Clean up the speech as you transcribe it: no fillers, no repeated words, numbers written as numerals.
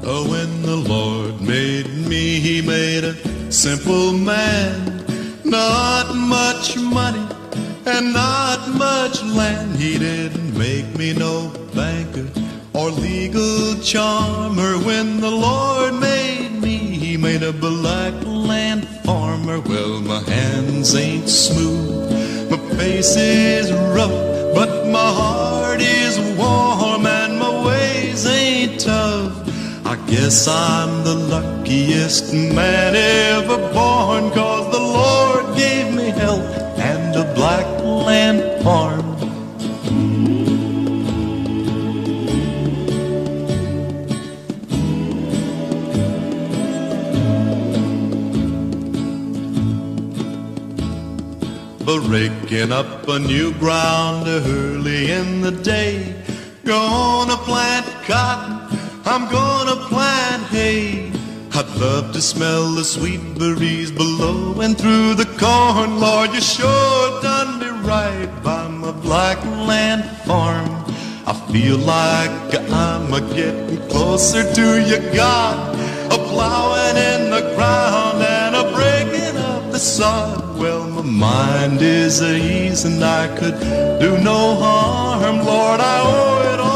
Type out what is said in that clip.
When the Lord made me, He made a simple man. Not much money and not much land. He didn't make me no banker or legal charmer. When the Lord made me, He made a black land farmer. Well, my hands ain't smooth, my face is rough, but my heart is warm and my ways ain't tough. I guess I'm the luckiest man ever born, 'cause the Lord gave me health and a black land farm. But raking up a new ground early in the day, gonna plant cotton, I'm gonna plant hay. I'd love to smell the sweet breeze blowing through the corn. Lord, you sure done me right by my black land farm. I feel like I'm a-getting closer to you, God, a-plowing in the ground and a-breaking up the sod. Well, my mind is at ease and I could do no harm. Lord, I owe it all